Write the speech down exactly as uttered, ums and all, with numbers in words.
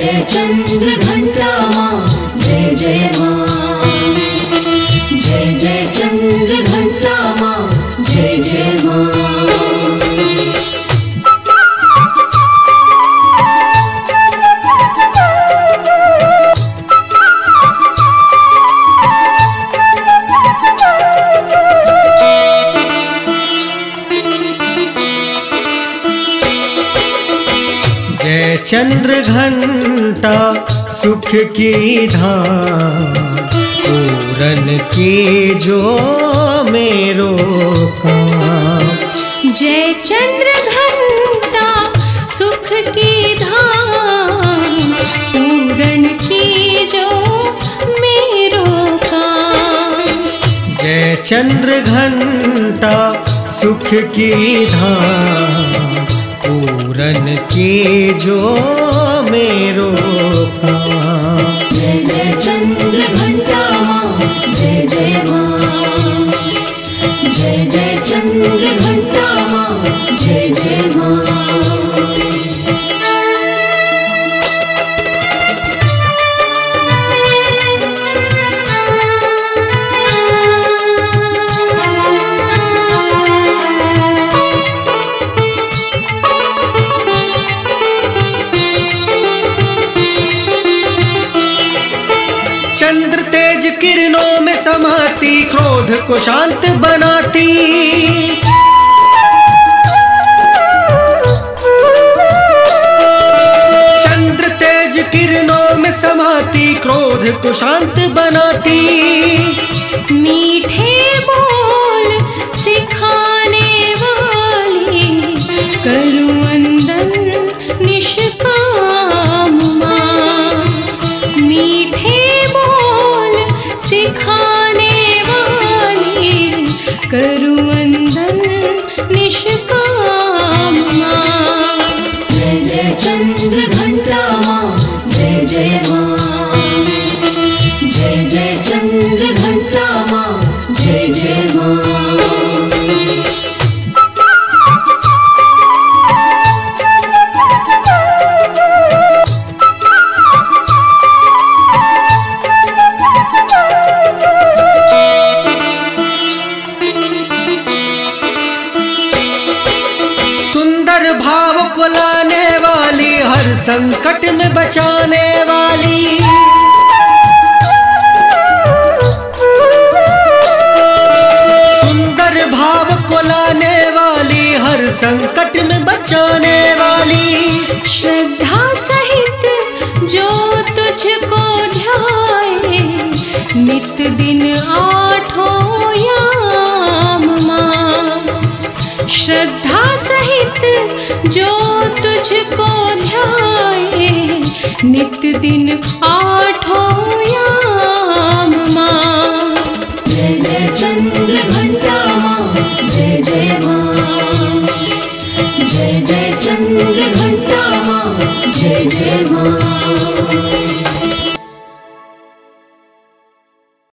जय चंद्र घंटा माँ, जय जय माँ। जय जय चंद्र घंटा माँ, जय जय माँ। जय चंद्र घंटा सुख की धाम, पूरन की जो मेरो काम। जय चंद्र घंटा सुख की धाम, पूरन की जो मेरो काम। जय चंद्र घंटा सुख की धाम, पूरन की जो मेरो काम। जय जय चंद्र घंटा माँ, जय जय माँ। जय जय चंद्र घंटा माँ, जय जय माँ। चंद्र तेज किरणों में समाती, क्रोध को शांत बनाती। चंद्र तेज किरणों में समाती, क्रोध को शांत बनाती। मीठे बोल सिखाने वाली, करूं वंदन निष्काम माँ। मीठे सिखाने वाली, करूं वंदन निष्काम माँ। जय जय चंद्र घंटा माँ, जय जय माँ। जय जय चंद्र घंटा माँ, जय जय माँ। भाव को लाने वाली, हर संकट में बचाने वाली। सुंदर भाव को लाने वाली, हर संकट में बचाने वाली। श्रद्धा सहित जो तुझको ध्याए, नित दिन आठों याम माँ। श्रद्धा सहित जो तुझको ध्याए, नित दिन आठों याम माँ। जय जय चंद्र घंटा माँ, जय जय माँ। जय जय चंद्र घंटा माँ, जय जय माँ।